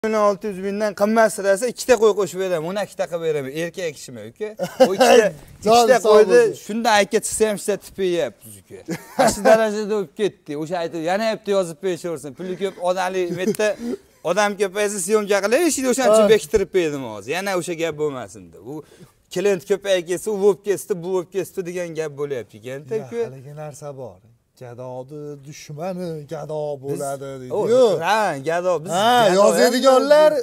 600 binden qimmat sirasi ikkita qo'y qo'shib beraman, uni ikkita qilib beraman. Erkak kishimi uka? O ikkita qo'ydi, shunda aytga chiqsa ham ishlatib beryapmiz uka. Shu darajada bo'lib ketdi. O'sha aytib, yana hepti yozib berishaversin. Puli ko'p odamli metda odam ko'paysa syomka qilaylik, o'shaning uchun bektirib berdim hozir. Yana o'sha gap bo'lmasin deb. Bu klient ko'payib ketsa, u bo'lib ketdi, bu bo'lib ketdi degan gap bo'lyapti ekan-da uka. Haligi narsa bor. Gadoni dushmani gado bo'ladi deydi-yu. Ha, gado biz. Ha, yozadiganlar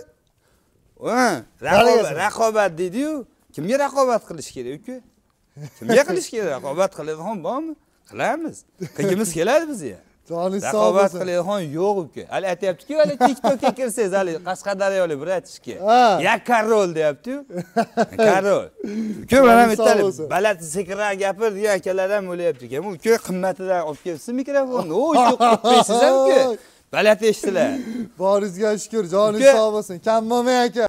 raqobat deydi-yu. Kimga raqobat qilish kerak uka? Kimga qilish kerak? Raqobat qiladigan bormi? Qilamiz. Qilgimiz keladi bizga. Raqobat qiladigan yo'q uka. Hali aytayapti-ku, hali TikTokka kirsangiz, hali Qashqadaryolik bir aytishga. Ya Karol deyapti-yu. Karol. Uka mana bittalik balat sekran gapir degan akalar ham o'lyapti ekan. Uka qimmatidan olib kelsin mikrofonni. O, yo'q qo'ysiz ham uka. Balat eshitilar. Boringizga shukr, joningiz sog' bo'lsin. Kammomay aka.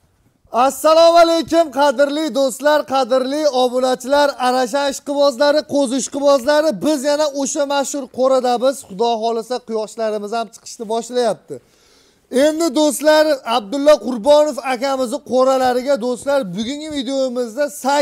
Assalomu alaykum qadrli do'stlar, qadrli obunachilar, arasha ishqibozlari, qo'zi ishqibozlari. Biz yana o'sha mashhur qo'radamiz. Xudo xolisa quyoshlarimiz ham chiqishni boshlayapti. Endi do'stlar, Abdulla Qurbonov akamizning qo'ralariga do'stlar, bugungi videomizda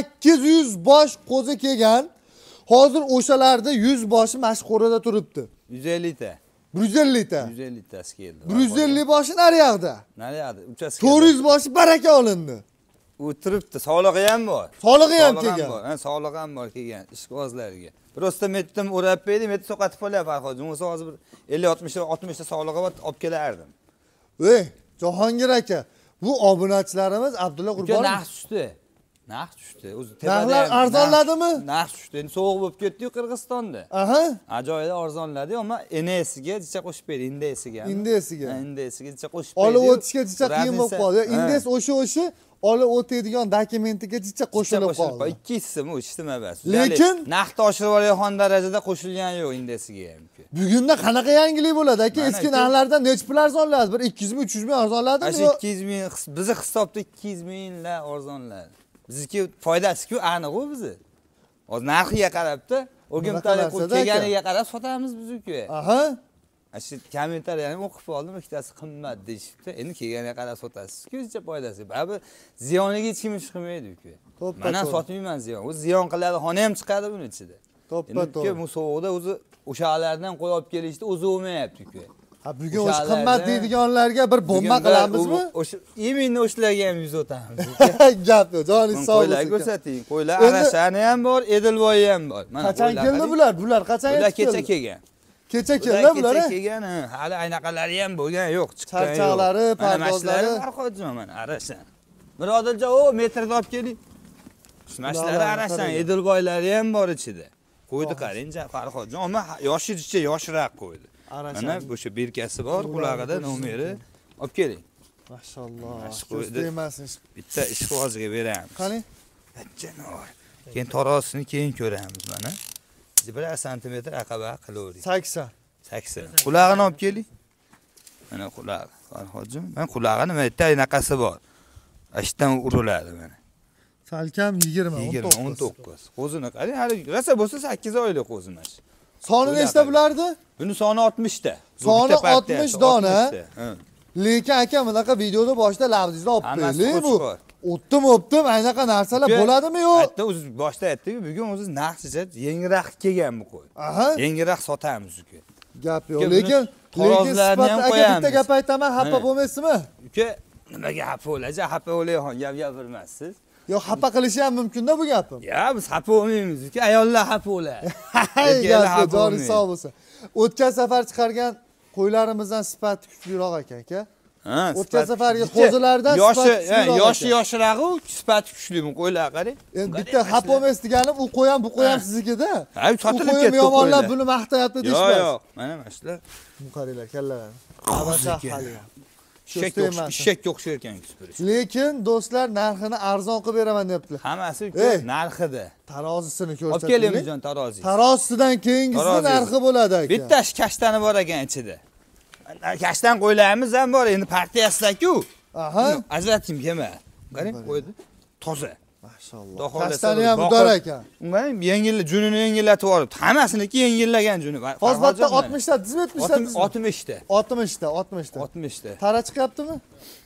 800 bosh qo'zi kelgan. Hozir o'shalarda 100 boshi mashhurada turibdi. 150 ta. 150 ta. 150 tasi keldi. 150 boshi naryoqda. Naryoqda, uchasi. 400 boshi baraka olindi. U turibdi, sog'lig'i ham bor. Sog'lig'i ham kelgan. Ha, sog'lig'i ham bor kelgan ishqibozlarga. Prosta metdim o'rab berdim, metni so'qatib qo'ylar Farhod. O'zi hozir 50-60 ta sog'lig'i bor, olib kelardim. Ey, Jahongir aka, bu obunachilarimiz Abdulla Qurbonov. Narx tushdi. Narx tushdi. O'zi narxlar arzonladimi? Narx tushdi. Endi sovuq bo'lib ketdi-yu Qirg'izistonda. Aha. Ajoyib arzonladi, ammo NSga jicha qo'shib berdi, indesiga. Indesiga. Indesiga jicha qo'shib berdi. Olib o'tishga jicha qiyin bo'lib qoldi. Indes o'sha olib o'tadigan dokumentiga jicha qo'shilib qoldi. Ikkisimi o'shdimi bas. Lekin narxni oshirib oladigan darajada qo'shilgani yo'q indesiga ham. Bugunda qanaqa yangilik bo'ladi aka? Eski narxlardan necha pul arzonladi? Bir 200 ming, 300 ming arzonladimi? 200 ming, bizni hisobda 200 minglar arzonladi. Bizniki foydasi-ku aniq-ku bizni. Hozir narxiga qarabda, o'gimtalik kelganiga qarab sotamiz biz-ku. Aha. Shu kommentariyani o'qib oldim, ikkitasi qimmat deyishibdi. Endi kelganiga qarab sotasiz-ku, jicha foydasi. Baribir ziyoniga hech kim ish qilmaydi-ku. Mana sotmayman ziyon. O'zi ziyon qiladi, xona ham chiqadi buning ichida. To'ppa-to'g'ri. Bu sovuqda o'zi o'shalardan qo'y olib kelishdi, o'zi olmayapti-ku. Ha, bugun o'sha qimmat deydiganlarga bir bomba qilamizmi? O'sha iminni o'shalarga ham yuz o'tamiz. Gap yo'q, joningiz sog' bo'lsin. Qo'ylar ko'rsating. Qo'ylar Arashani ham bor, Edilboyi ham bor. Mana qachon keldi bular? Bular qachon keldi? Bular kecha kelgan. Kecha keldi bular? Kecha kelgan, hali aynaqalari ham bo'lgan yo'q, chiqqan yo'q. Charchoqlari, pardozlari Farhodjon mana Arashan. Birodarjon, o metrda olib keling. Mashlar Arashan, Edilboylari ham bor ichida. Qo'ydi qarang-chi Farhodjon, ammo yoshicha yoshroq qo'ydi. Mana bu shu berkasi bor, qulog'ida nomeri. Olib keling. Mashalloh. Qo'ydi. Bitta ishqibozga beramiz. Qani? Janob. Keyin tarozini keyin ko'ramiz mana. 1 santimetr aqaba qilavering. 80. 80. Qulog'ini olib keling. Mana qulog'i. Farhodjon, men qulog'ini bitta anaqasi bor. Ashdan uriladi mana. Salkam 20, 19. Qo'zini qarang, hali rosa bo'lsa 8 oylik qo'zini. Soni nechta bulardi? Buni soni 60 ta. Soni 60 dona. Lekin aka bunaqa videoda boshida labdingizni olib qo'ying bu. O'tdim, aynaqa narsalar bo'ladimi yo'q? Hatto o'zi boshda aytdi-ku, bugun o'zi narxicha yengiroq kelgan bu qo'y. Aha. Yengiroq sotamiz uka. Gap yo'q, lekin tarozlarni ham qo'yamiz. Bitta gap aytaman, xafa bo'lmaysizmi? Uka, nimaga xafa bo'lasiz? Xafa bo'layotgan gap gapirmaysiz. Yo'q, xafa qilishi ham mumkin-da bu gapim. Ya, biz xafa bo'lmaymiz uka, ayollar xafa bo'ladi. Erkaklar xafa joningiz sog' bo'lsin. O'tgan safar chiqargan qo'ylarimizdan sifati kuchliroq ekan aka. Ha, o'tgan safargi qo'zilardan yoshi yoshirog'i sifati kuchli bu qo'ylar qarang. Endi bitta xafa bo'lmaysiz deganim, u qo'y ham bu qo'y ham siznikida. Ha, sotilib ketdi. Yomonlar buni maqtayapti deyishmas. Yo'q, mana shular. Bu qaranglar, kallalarni. Abasa hali ham. Ishakka o'xshar ekan supirish. Lekin do'stlar narxini arzon qilib beraman debdilar. Hammasi narxida. Tarozisini ko'rsating. Olib kelingizjon tarozi. Tarozisidan keyingisi narxi bo'ladi aka. Bitta kashtani bor ekan ichida. Kashtan qo'ylarimiz ham bor, endi partiyasida-ku. Aha. Ajrating kelma. Qarang, qo'ydi. Toza. Maşalloh. Qashtani ham udar ekan. Men junini yengillatib olib, hammasiniki yengillagan juni. Hozirda 60 ta dizmi 70 ta dizmi? 60 ta. 60 ta, 60 ta. 60 ta. Tara chiqyaptimi?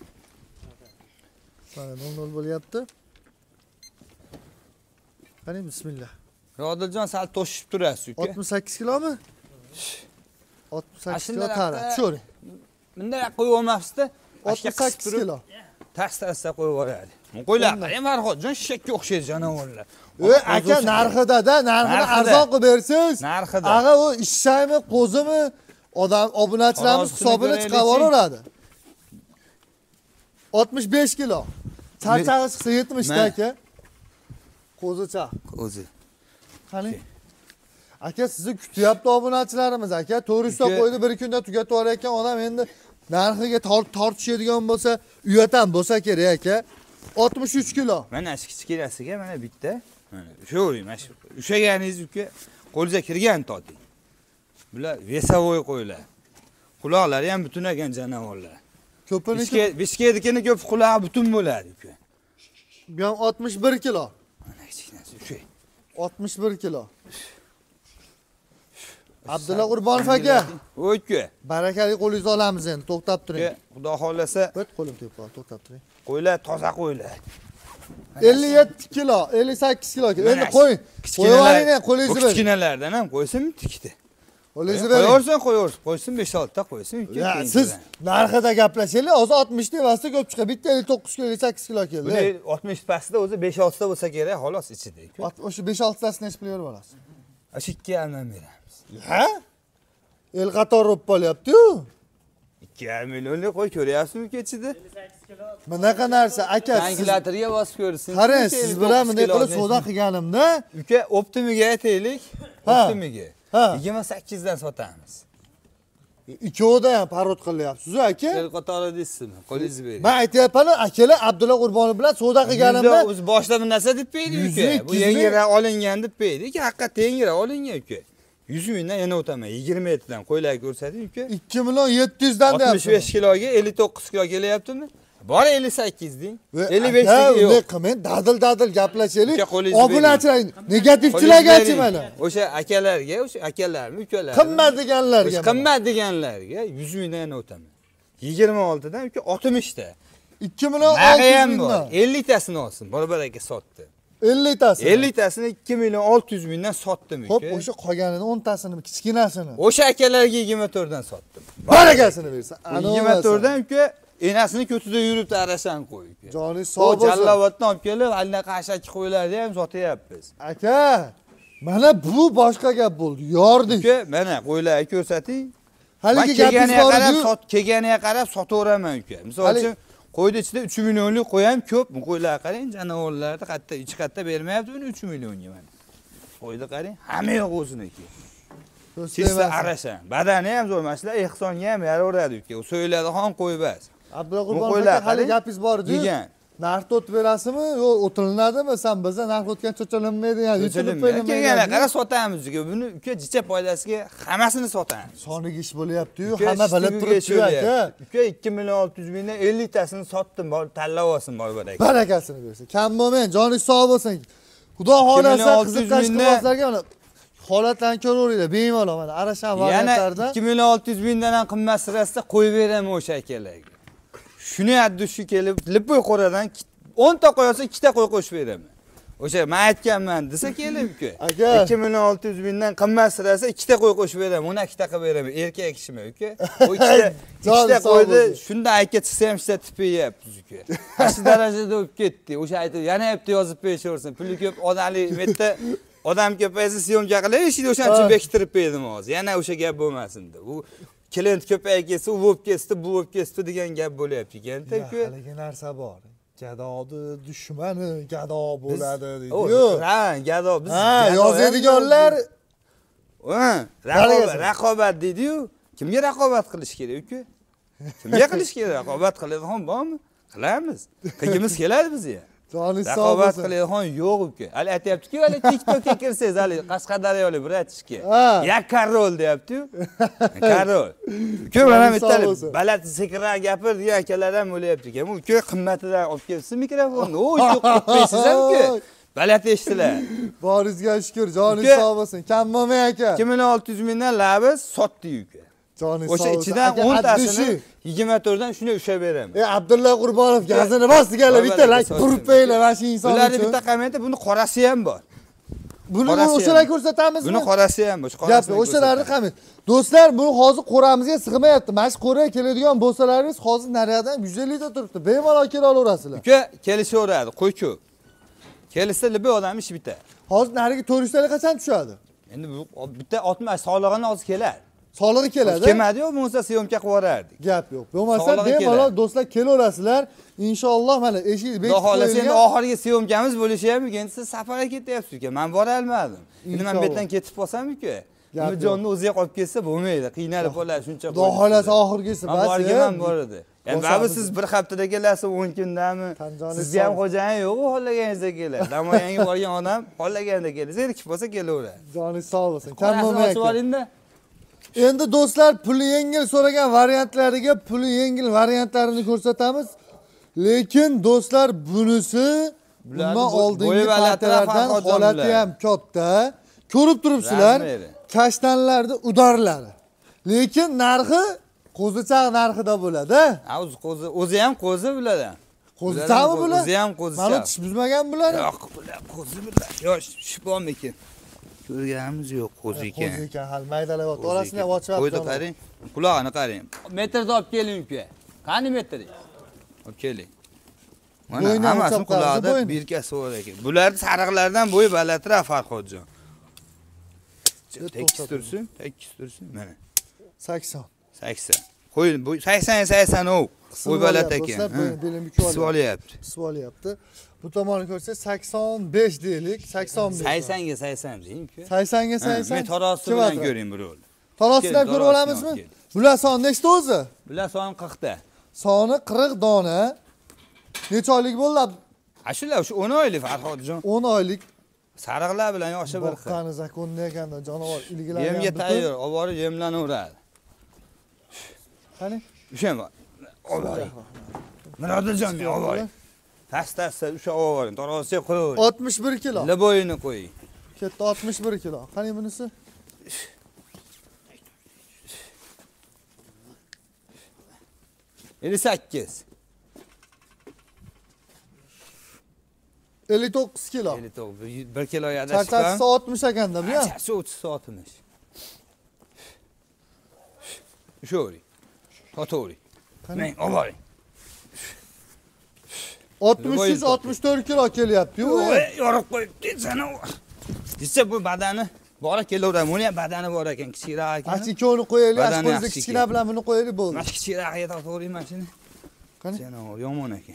Mana 0 bo'lyapti. Qani bismillah. Rodiljon sal to'shib turasiz uka. 68 kilomi? 68 kilo tara. Tushir. Bunday qo'yib olmabsiz-da. 68 kilo. Tasda qo'yib yuboradi. Qo'ylar, Farhodjon shishakka o'xshaydi janovorlar. Aka narxida-da, narxini arzon qilib bersiz. Narxida. Ag'a u ishshaymi, qo'zimi, odam obunachilarimiz hisobini chiqarib olaveradi. 65 kilo. Charchag'i chiqsa 70 ta aka. Qo'zicha. Qo'zi. Qani? Aka sizni kutyapti obunachilarimiz aka. 400 ta qo'ydi, bir kunda tugatib olayotgan odam endi narxiga tortishadigan bo'lsa, uyatan bo'lsa kerak aka. 63 kilo. Mana shu kichkinasiga mana bitta. Mana o'sha mana shu. Ushaganingiz uka qo'lga kirgan toting. Bular vesovoy qo'ylar. Quloqlari ham butun ekan janavorlar. Ko'piniki Bishkeknikini ko'p quloqi butun bo'ladi uka. Bu ham 61 kilo. Mana kichkinasi o'sha. 61 kilo. Abdulla Qurbonov aka. O'ka. Barakali qo'lingizni olamiz endi, to'xtab turing. Xudo xolasa, bir qo'lim tepib qol, to'xtab turing. Qo'ylar toza qo'ylar. 57 kilo, 58 kilo. Endi qo'ying. Qo'ying, qo'lingizni bering. Kichkinalardan ham qo'ysin tikdi. Qo'lingizni bering. Qo'ysin 5-6 ta qo'ysin. Siz narxida gaplashinglar, hozir 60 devasida ko'p chiqadi. Bitta 59 kilo, 58 kilo keldi. 60 pastida o'zi 5-6 ta bo'lsa kerak, xolos ichida. O'sha 5-6 tasini nech pul berib olasiz? 2,5 beramiz. Ha? El qator bo'lib qolyapti-yu. 2,5 millionlik qo'y ko'ryapsizmi kechida? 58 kilo. Bunaqa narsa aka, Translatorga bosib ko'rsin. qarang, siz bilan bunday qilib savdo qilganimda, uka, optimiga aytaylik. Optimiga. 28 dan sotamiz. Ikkovida ham parod qilyapsiz-ku aka. El qatori deysizmi? Qo'lingizni bering. Men aytyapman, akalar Abdulla Qurbonov bilan savdo qilganimda o'zi boshda bu narsa deb berdi uka. Bu yangiroq olingan deb berdi. Haqiqatda yangiroq olingan uka. 100 mingdan yana o'taman. 27 dan qo'ylar ko'rsating uka. 2 million 700 dan deyapsiz. 65 kiloga 59 kilo kelyaptimi? Bor 58 deng. 55 ga yo'q. Men dadil gaplashaylik. Obunachilar, negativchilargachi mana. O'sha akalarga, o'sha akalarmi, ukalar. Qimmat deganlarga. Qimmat deganlarga 100 mingdan yana o'taman. 26 dan uka 60 ta. 2 million 600 mingdan. 50 tasini olsin. Bor aka sotdi. 50 tasini. 50 tasini 2 million 600 mingdan sotdim uka. Xo'p, o'sha qolganini 10 tasini, kichkinasini. O'sha akalarga 24 dan sotdim. Barakasini bersa. 24 dan uka enasini ko'tida yuribdi arashan qo'y uka. Joningiz sog' bo'lsin. Jallavatdan olib kelib, albatta qashaki qo'ylarni ham sotyapmiz. Aka, mana bu boshqa gap bo'ldi. Yordik. Uka, mana qo'ylarni ko'rsating. Haligi gapingiz bor-ku. Kelganiga qarab sotaveraman uka. Misol uchun qo'ydi ichida 3 millionlik qo'y ham ko'p. Bu qo'ylarga qarang, janovorlarni qatta ichi qatta bermayapti buni 3 millionga mana. Qo'ydi qarang, hamma yo'q o'ziniki. Chista arashan. Badani ham zo'r, mana ehsonga ham yaraveradi uka. U so'yiladigan qo'y bas. Abdulla Qurbonov aka, hali gapingiz bor-ku. Narx o'tib berasizmi yo o'tilinadimi? Sen bizda narx o'tgan cho'chalanmaydi, ya'ni yutilib qo'yilmaydi. Kelganda qara sotamiz uka. Buni uka jicha foydasiga hammasini sotamiz. Soniga ish bo'lyapti-yu, hamma bilib turibdi aka. Uka 2 million 600 mingdan 50 tasini sotdim, bor tanlab olsin bor aka. Barakasini bersin. Kam bo'lmang, joningiz sog' bo'lsin. Xudo xolasa qiziqash qilmaslarga mana holatlarni ko'raveringlar, bemalol mana arashan variantlarda. Yana 2 million 600 mingdan ham qimmat sirasida qo'yib beraman o'sha akalarga. Shuni addushi kelib, lipoy qo'radan 10 ta qo'ysa 2 ta qo'y qo'shib beraman. O'sha men aytganman desa kelib uka. 2 million 600 mingdan qimmat sirasa 2 ta qo'y qo'shib beraman, 12 ta qilib beraman. Erkak kishimi uka? O 2 ta qo'ydi, shunda aytga chiqsa ham ishlatib beryapmiz uka. Shu darajada o'tib ketdi. O'sha aytib, yana aytib yozib berishaversin. Puli ko'p odamli metda odam ko'paysa syomka qilishdi, o'shaning uchun bektirib berdim hozir. Yana o'sha gap bo'lmasin deb. U klient ko'payib ketsa, u bo'lib ketdi, bu bo'lib ketdi degan gap bo'lyapti ekan-da uka. Haligi narsa bor. Gadoni dushmani gado bo'ladi deydi-yu. Ha, gado biz. Ha, yozadiganlar raqobat deydi-yu. Kimga raqobat qilish kerak uka? Kimga qilish kerak? Raqobat qiladigan bormi? Qilamiz. Qilgimiz keladi bizga. Joningiz sog' Raqobat bo'lsin. qiladigan yo'q uka. Hali aytayapti-ku, hali TikTok'ga kirsangiz, hali Qashqadaryolik bir aytishga. Karol deyapti-yu. Karol. Uka mana bittalik baland sekinroq gapir degan akalar ham bo'layapti ekan. Uka qimmatidan olib kelsin mikrofonni. O yo'q qilib qo'ysiz ham uka. Baland eshitilar. Boringizga shukr, joningiz sog' bo'lsin. Kam bo'lmang aka. 2600 mingdan labiz sotdik uka. Joningiz O'sha ichidan 10 tasini 24 dan shunday ushlab beraman. Abdulla Qurbonov gazini bosdiganlar bitta like urib qo'yinglar mana shu inson uchun. Ularda bitta kommentda buni qorasi ham bor. Buni o'shalar ko'rsatamizmi? Buni qorasi ham bor. Gap o'shalarni komment. Do'stlar, buni hozir qo'ramizga sig'mayapti. Mana shu qo'raga keladigan bo'lsalaringiz hozir nariyoqdan 150 ta turibdi. Bemalol kela olaverasizlar. Uka kelishaveradi, qo'y ko'p. Kelsa libi odam ish bitadi. Hozir nariga 400 talik qachon tushadi? Endi bu bitta 60 solig'ini hozir keladi. Solig'i keladi. Kelmadi-yu, bo'lmasa syomka qilib yuborardik. Gap yo'q. Bo'lmasa bemalol do'stlar kelaverasizlar. Inshaalloh mana eshik bekitib qo'yilgan. Xudo xolasa endi oxirgi syomkamiz bo'lishi ham ekan. Siz safarga ketyapsiz uka. Men bora olmadim. Endi men bu yerdan ketib qolsam uka. Umidjonni o'ziga qolib ketsa bo'lmaydi. Qiynalib qoladi shuncha. Xudo xolasa oxirgisi bas. Borgan bor edi. Endi babu siz bir haftada kelasiz, 10 kundami? Sizga ham xo'jayin yo'q, xohlaganingizda keladi. Namoyanga borgan odam xohlaganda keladi. Zerikib bo'lsa kelaveradi. Joningiz sog' bo'lsin. Kam bo'lmang aka. Endi do'stlar, puli yengil so'ragan variantlariga puli yengil variantlarini ko'rsatamiz. Lekin do'stlar, bunisi bundan oldingi partiyalardan holati ham katta. Ko'rib turibsizlar, kashtanlarda udarlari. Lekin narxi qo'zichoq narxida bo'ladi. O'zi ham qo'zi bo'ladi. Qo'zichoqmi bular? O'zi ham qo'zichoq. Mana tish buzmagan bular. Yo'q, bular qo'zi bular. Yo'q, shibommikin. Ko'rganimiz yo'q qo'zi ekan. Qo'zi ekan, hali maydalayapti. Orasini ham ochib qo'ydi, qarang. Qulog'ini qarang. Metrda olib keling uka. Qani metri? Olib keling. Mana hammasi qulog'ida birkasi bor ekan. Bular sariqlardan bo'yi balandroq Farhodjon. Tekis tursin, tekis tursin. Mana 80. 80. Qo'y, bu 80 o. Qo'y baland ekan. Qisib olyapti. Qisib olyapti. Bu tomonni ko'rsa 85 deylik, 85. 80 ga 80 deying-ku. 80 ga 80. Men tarozi bilan ko'ring bir o'l. Tarozdan ko'rib olamizmi? Bular soni nechta o'zi? Bular soni 40 ta. Soni 40 dona. Necha oylik bo'ladi? Shular 10 oylik Farhodjon. 10 oylik. Sariqlar bilan yoshi bir xil. Boqqani zakonni ekanda jonivor ilgilangan. Yemga tayyor, olib borib yemlanaveradi. Qani? O'sha bor. Olib. Mirodiljon, olib boring. Past-past o'sha olib boring. Taroziga qo'ying. 61 kilo. Liboyini qo'ying. Katta 61 kilo. Qani bunisi? 58. 59 kilo. 59. 1 kilo yadashib. Charchasi 60 ekanda bu ya. Charchasi 30 60. Sho'ri. To'g'ri. Men olay. 63-64 kilo kelyapti-yu. Yorib qo'yibdi sana. Desa bu badani bora kelaveradi. Buni ham badani bor ekan, kichikroq ekan. Achi ikkovini qo'yaylik, achi kichkina bilan buni qo'yaylik bo'ldi. Mana kichikroq yetib to'g'rayman shuni. Qani? Sana yomon ekan.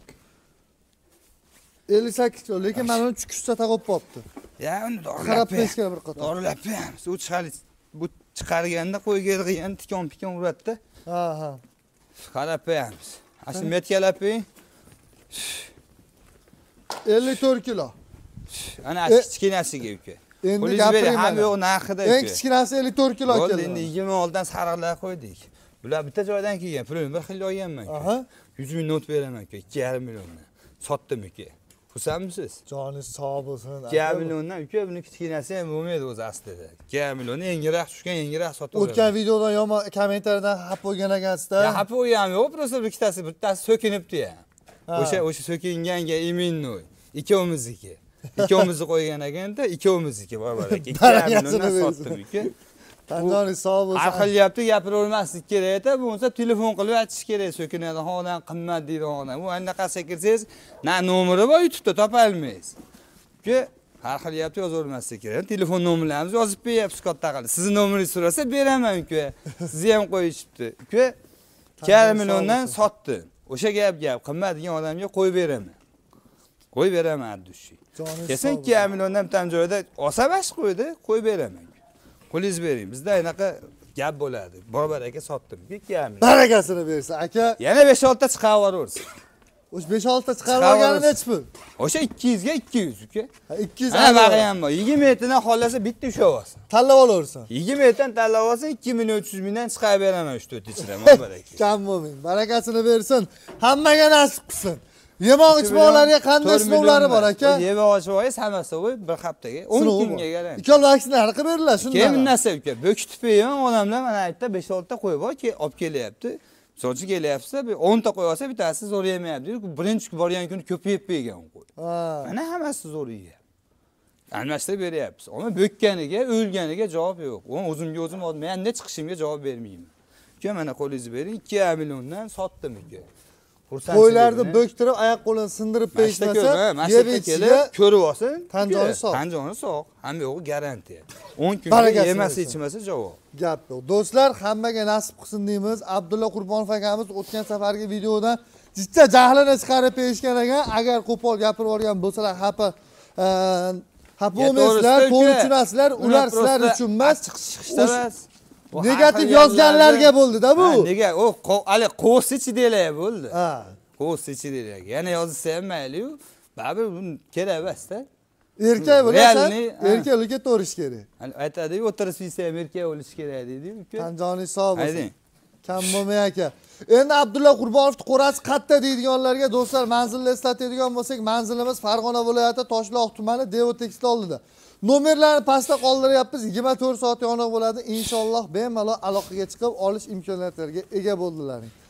58 kilo, lekin mana uni chukushcha tag'ib qopti. Ya, uni qarab peshga bir qator. Dorilab beramiz. U chiqarib bu chiqarganda qo'yga yig'gan tikon-pikon uradi-da. Ha. Qarab beramiz. Asli metkalab bering. 54 kilo. Ana kichkinasiga uka. Endi gapiring. Ham yo'q narxida uka. Eng kichkinasi 54 kilo keldi. Endi 20 oldan sariqlar qo'ydik. Bular bitta joydan kelgan. Pulini bir xil olganman. Aha. 100 ming not beraman uka. 2,5 milliondan. Sotdim uka. Xursandmisiz? Joningiz sog' bo'lsin. 2,5 milliondan uka buni kichkinasi ham bo'lmaydi o'zi aslida. 2,5 million yangiroq tushgan, yangiroq sotib olaman. O'tgan videodan yomon kommentariydan xafa bo'lgan ekansizda. Ya xafa bo'lganim yo'q, просто bittasi so'kinibdi-ya. O'sha so'kinganga iminnoy. Ikkovimizniki. Ikkovimizni qo'ygan ekanda, ikkovimizniki bor ekan. 2,5 milliondan sotdim uka. Tanjoningiz sog' bo'lsin. Har xil gapni gapiravermaslik kerak-da, bo'lmasa telefon qilib aytish kerak, so'kinadi, xonadan qimmat deydi xona. Bu anaqasiga kirsangiz, na nomeri bor, YouTube'da topa olmaysiz. Uka, har xil gapni yozavermaslik kerak. Telefon nomerlarimizni yozib beryapsiz katta qilib. Sizni nomeringizni so'rasa beraman uka. Sizni ham qo'yishibdi. Uka, 2,5 milliondan sotdim. O'sha gap qimmat degan odamga qo'yib beraman. Qo'yib beraman dushi. Kesin 2,5 milliondan tam joyda osabash qo'ydi, qo'yib beraman. Qo'lingiz bering. Bizda anaqa gap bo'ladi. Bor aka sotdim. 2,5 million. Barakasini bersin aka. Yana 5-6 ta chiqarib yuborsin. O'sha 5-6 ta chiqarib olgani nechi pul? O'sha 200 ga 200 uka. 200. Ha, bag'i ham bor. 20 dan xohlasa bitta ushlab olsin. Tanlab olaversin. 20 dan tanlab olsa 2.300 mingdan chiqarib beraman 3-4 ichida, mana aka. Kam bo'lmang. Barakasini bersin. Hammaga nasib qilsin. Yemoq ichmoqlarga qanday sinovlari bor aka? Yemoq ichmoqingiz hammasi bir haftaga 10 kunga garantiya. Ikkala vaksinani qilib beriladi shunday. Keyin narsa uka, bo'kitib ham odamlar mana aytdi 5-6 ta qo'yib olib olib kelyapti. So'nchi kelyapsa, 10 ta qo'yib olsa bittasi zo'r yemayapti. Birinchi borgan kuni ko'payib bergan qo'y. Mana hammasi zo'r yeyapti. Almashtirib beryapmiz. Ammo bo'kkaniga, o'lganiga javob yo'q. O'zimga o'zim men chiqishimga javob bermayman. Uka mana qo'lingizni bering, 2 milliondan sotdim uka. Qo'ylarni bo'ktirib, oyoq qo'lini sindirib berishmasa, yeb kelib ko'rib olsin. Tanjoni sog'. Tanjoni sog'. Hamma yo'g'i garantiya. 10 kunga yemasa ichmasa javob. Gap yo'q. Do'stlar, hammaga nasib qilsin deymiz. Abdulla Qurbonov akamiz o'tgan safargi videodan jitta jahlini chiqarib berishgan ekan. Agar qo'pol gapirib olgan bo'lsalar, xafa bo'lmaysizlar, to'g'ri tushunasizlar. Ular sizlar uchun emas, chiqishda negativ yozganlarga bo'ldi-da bu. Nega? Hali qo's ichidanglar bo'ldi. Ha. Qo's ichidanglar. Yana yozsa ham mayli-yu, baribir buni kerak emas-da. Erkak bo'lasan, erkaklikka to'rish kerak. Hani aytadi-yu, o'tirishsa ham erkak bo'lish kerak deydi-yu, uka. Tanjoni sog' bo'lsin. Kam bo'lmay aka. Endi Abdulla Qurbonovning qo'rasi qayerda deydiganlarga do'stlar, manzilni eslatadigan bo'lsak, manzilimiz Farg'ona viloyati Toshloq tumani Devo Tekstil oldida. Nomerlarni pastda qoldiryapmiz. 24 soat yoniq bo'ladi. Inshaalloh bemalol aloqaga chiqib olish imkoniyatlariga ega bo'ldilaring.